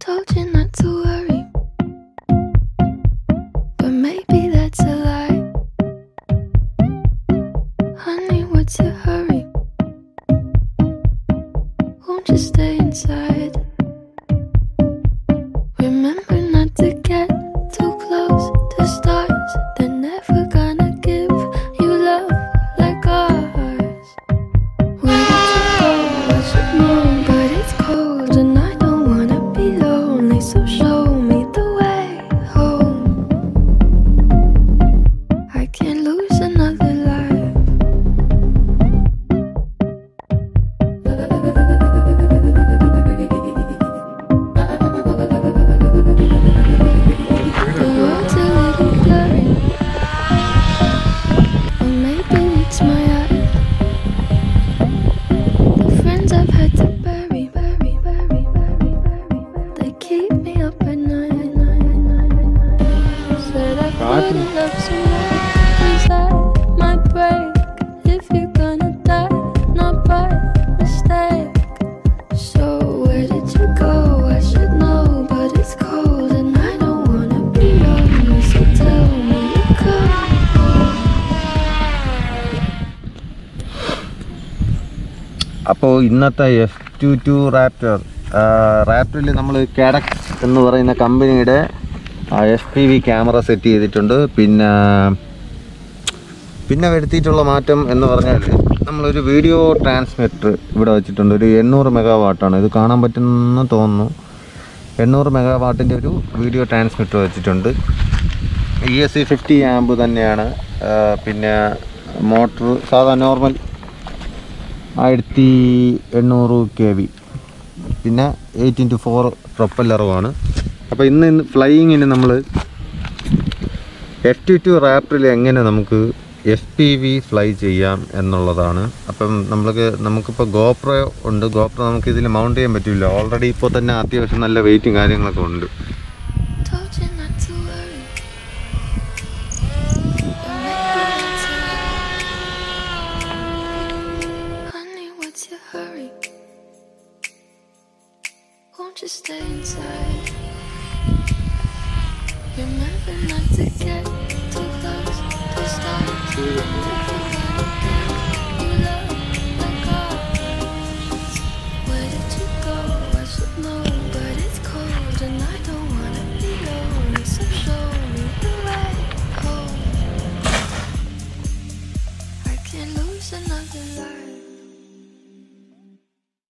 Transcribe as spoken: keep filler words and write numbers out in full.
Told you not to worry, but maybe that's a lie. Honey, what's your hurry? Won't you stay inside? Remember not to get too close to stars. They're never gonna give you love like ours. Where did you go? I should know, but it's cold and I don't wanna be lonely. So show me the way home. I can't lose another life. The world's a little blurry, or maybe it's my eyes. The friends I've had to bury, bury, bury, bury, bury, they keep me up at night. Said I couldn't love someone, 'cause I might break. If you're gonna die, not by mistake. So where did you go? I should know, but it's cold and I don't wanna be lonely. So tell me you come home. അപ്പോൾ ഇന്നത്തെ F two two Raptor റാപ്റ്ററിൽ നമ്മൾ Caddx എന്ന് പറയുന്ന കമ്പനിയുടെ F P V camera set ചെയ്തിട്ടുണ്ട്. പിന്നെ പിന്നെ വരുത്തിയിട്ടുള്ള മാറ്റം എന്ന് പറഞ്ഞാൽ നമ്മളൊരു വീഡിയോ ട്രാൻസ്മിറ്റർ ഇവിടെ വെച്ചിട്ടുണ്ട്. ഒരു എണ്ണൂറ് മെഗാ വാട്ടാണ് ഇത്, കാണാൻ പറ്റുമെന്ന് തോന്നുന്നു. എണ്ണൂറ് മെഗാ വാട്ടിൻ്റെ ഒരു വീഡിയോ ട്രാൻസ്മിറ്റർ വെച്ചിട്ടുണ്ട്. E S C fifty amp തന്നെയാണ്. ആ, പിന്നെ മോട്ടർ സാധാ നോർമൽ ആയിരത്തി എണ്ണൂറ് കെ വി, പിന്നെ എയ്റ്റ് ഇൻറ്റു ഫോർ പ്രൊപ്പല്ലറുമാണ്. അപ്പോൾ ഇന്ന് ഇന്ന് ഫ്ലൈയിങ്ങിന് നമ്മൾ എഫ് ടു ടു റാപ്റ്ററിൽ എങ്ങനെ നമുക്ക് എഫ് പി വി ഫ്ലൈ ചെയ്യാം എന്നുള്ളതാണ്. അപ്പം നമ്മൾക്ക് നമുക്കിപ്പോൾ ഗോപ്രോ ഉണ്ട്. ഗോപ്രോ നമുക്ക് ഇതിൽ മൗണ്ട് ചെയ്യാൻ പറ്റില്ല. ഓൾറെഡി ഇപ്പോൾ തന്നെ അത്യാവശ്യം നല്ല വെയിറ്റും കാര്യങ്ങളൊക്കെ ഉണ്ട്. Told you not to worry, but maybe that's a lie. Honey, what's your hurry? Won't you stay inside? Remember not to get too close to stars. If you're gonna give you love like ours. Where did you go? I should know, but it's cold and I don't wanna be lonely. So show me the way home. I can't lose another life.